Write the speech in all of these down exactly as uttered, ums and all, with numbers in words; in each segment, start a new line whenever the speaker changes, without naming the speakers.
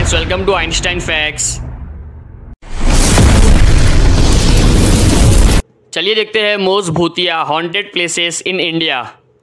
Friends, welcome to Einstein facts. चलिए देखते हैं मोस्ट भूतिया haunted places in India.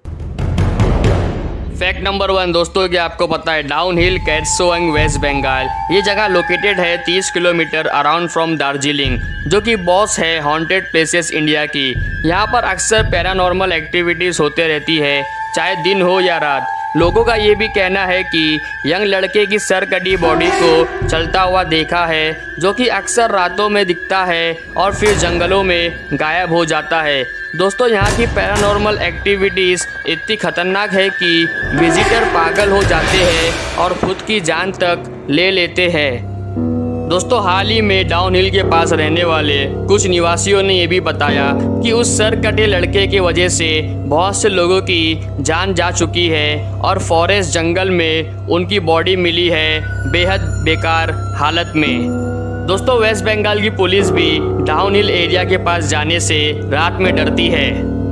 Fact number one दोस्तों, क्या आपको पता है down hill Kurseong west Bengal ये जगह लोकेटेड है तीस किलोमीटर अराउंड फ्रॉम दार्जिलिंग, जो कि बॉस है हॉन्टेड प्लेसेस इंडिया की। यहाँ पर अक्सर पैरानॉर्मल एक्टिविटीज़ होते रहती है, चाहे दिन हो या रात। लोगों का ये भी कहना है कि यंग लड़के की सर कटी बॉडी को चलता हुआ देखा है, जो कि अक्सर रातों में दिखता है और फिर जंगलों में गायब हो जाता है। दोस्तों, यहाँ की पैरानॉर्मल एक्टिविटीज़ इतनी खतरनाक है कि विजिटर पागल हो जाते हैं और खुद की जान तक ले लेते हैं। दोस्तों, हाल ही में डाउन हिल के पास रहने वाले कुछ निवासियों ने यह भी बताया कि उस सर कटे लड़के की वजह से बहुत से लोगों की जान जा चुकी है और फॉरेस्ट जंगल में उनकी बॉडी मिली है बेहद बेकार हालत में। दोस्तों, वेस्ट बंगाल की पुलिस भी डाउन हिल एरिया के पास जाने से रात में डरती है।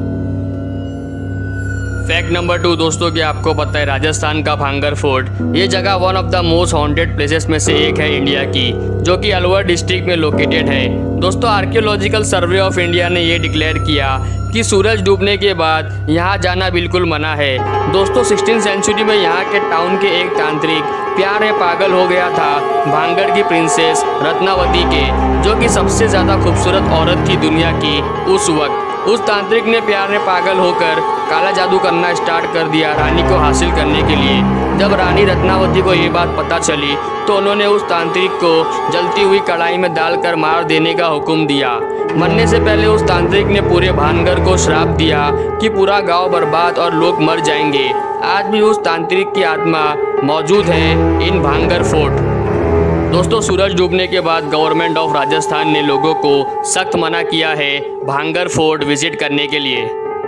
फैक्ट नंबर टू दोस्तों, क्या आपको पता है राजस्थान का भांगर फोर्ट ये जगह one of the most haunted places में से एक है इंडिया की, जो कि अलवर डिस्ट्रिक्ट में लोकेटेड है। दोस्तों, आर्कियोलॉजिकल सर्वे ऑफ इंडिया ने ये डिक्लेयर किया कि सूरज डूबने के बाद यहाँ जाना बिल्कुल मना है। दोस्तों, सिक्सटीन सेंचुरी में यहाँ के टाउन के एक तांत्रिक प्यार में पागल हो गया था भांगड़ की प्रिंसेस रत्नावती के, जो कि सबसे ज़्यादा खूबसूरत औरत थी दुनिया की उस वक्त। उस तांत्रिक ने प्यार में पागल होकर काला जादू करना स्टार्ट कर दिया रानी को हासिल करने के लिए। जब रानी रत्नावती को ये बात पता चली तो उन्होंने उस तांत्रिक को जलती हुई कढ़ाई में डालकर मार देने का हुक्म दिया। मरने से पहले उस तांत्रिक ने पूरे भानगर को श्राप दिया कि पूरा गांव बर्बाद और लोग मर जाएंगे। आज भी उस तांत्रिक की आत्मा मौजूद है इन भांगर फोर्ट। दोस्तों, सूरज डूबने के बाद गवर्नमेंट ऑफ राजस्थान ने लोगों को सख्त मना किया है भांगर फोर्ट विजिट करने के लिए।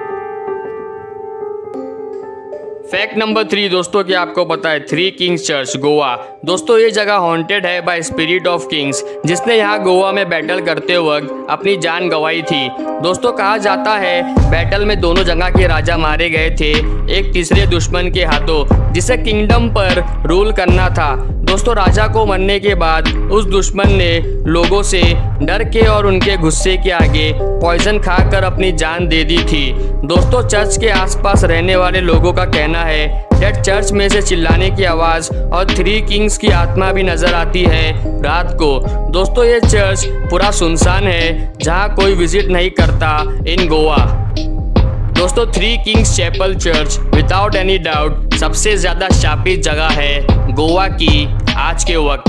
फैक्ट नंबर थ्री दोस्तों, क्या आपको पता है थ्री किंग्स चर्च गोवा दोस्तों ये जगह हॉन्टेड है बाय स्पिरिट ऑफ किंग्स, जिसने यहाँ गोवा में बैटल करते वक्त अपनी जान गंवाई थी। दोस्तों, कहा जाता है बैटल में दोनों जगह के राजा मारे गए थे एक तीसरे दुश्मन के हाथों, जिसे किंगडम पर रूल करना था। दोस्तों, राजा को मरने के बाद उस दुश्मन ने लोगों से डर के और उनके गुस्से के आगे पॉइजन खाकर अपनी जान दे दी थी। दोस्तों, चर्च के आसपास रहने वाले लोगों का कहना है डेट चर्च में से चिल्लाने की आवाज़ और थ्री किंग्स की आत्मा भी नजर आती है रात को। दोस्तों, ये चर्च पूरा सुनसान है, जहाँ कोई विजिट नहीं करता इन गोवा। दोस्तों, Three Kings Chapel church without any doubt सबसे ज़्यादा शापित जगह है गोवा की आज के वक्त।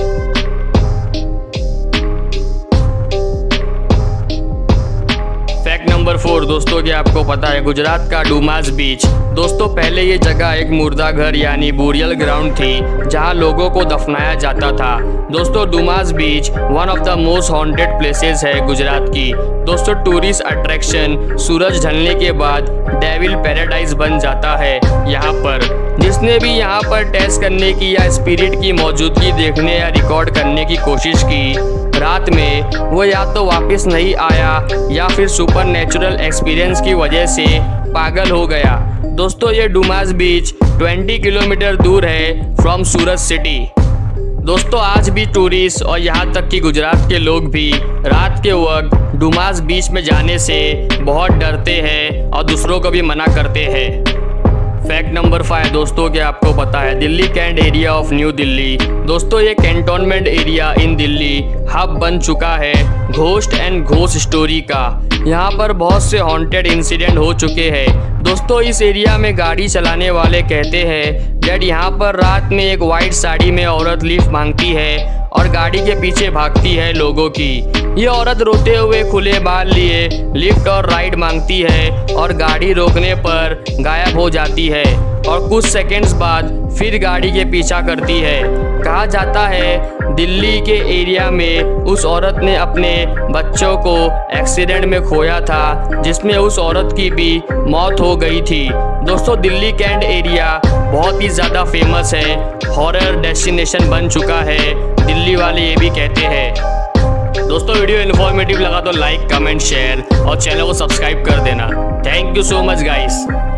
फैक्ट नंबर फोर दोस्तों, क्या आपको पता है गुजरात का डुमास बीच दोस्तों पहले ये जगह एक मुर्दा घर यानी बुरियल ग्राउंड थी, जहां लोगों को दफनाया जाता था। दोस्तों, Dumas beach one of the most haunted places है गुजरात की। दोस्तों, टूरिस्ट अट्रैक्शन सूरज ढलने के बाद डेविल पैराडाइज बन जाता है यहाँ पर। जिसने भी यहाँ पर टेस्ट करने की या स्पिरिट की मौजूदगी देखने या रिकॉर्ड करने की कोशिश की रात में, वो या तो वापस नहीं आया या फिर सुपर नेचुरल एक्सपीरियंस की वजह से पागल हो गया। दोस्तों, ये डुमास बीच बीस किलोमीटर दूर है फ्रॉम सूरत सिटी। दोस्तों, आज भी टूरिस्ट और यहाँ तक कि गुजरात के लोग भी रात के वक्त डुमास बीच में जाने से बहुत डरते हैं और दूसरों को भी मना करते हैं। फैक्ट नंबर फाइव दोस्तों, क्या आपको पता है Delhi cantt area of New Delhi दोस्तों ये cantonment area in Delhi hub बन चुका है घोस्ट एंड घोस्ट स्टोरी का। यहाँ पर बहुत से हॉन्टेड इंसिडेंट हो चुके हैं। दोस्तों, इस एरिया में गाड़ी चलाने वाले कहते हैं डेट यहाँ पर रात में एक वाइट साड़ी में औरत लिफ्ट मांगती है और गाड़ी के पीछे भागती है लोगों की। ये औरत रोते हुए खुले बाल लिए लिफ्ट और राइड मांगती है और गाड़ी रोकने पर गायब हो जाती है और कुछ सेकंड्स बाद फिर गाड़ी के पीछा करती है। कहा जाता है दिल्ली के एरिया में उस औरत ने अपने बच्चों को एक्सीडेंट में खोया था, जिसमें उस औरत की भी मौत हो गई थी। दोस्तों, दिल्ली कैंट एरिया बहुत ही ज़्यादा फेमस है, हॉरर डेस्टिनेशन बन चुका है दिल्ली वाले ये भी कहते हैं। दोस्तों, वीडियो इन्फॉर्मेटिव लगा तो लाइक कमेंट शेयर और चैनल को सब्सक्राइब कर देना। Thank you so much guys.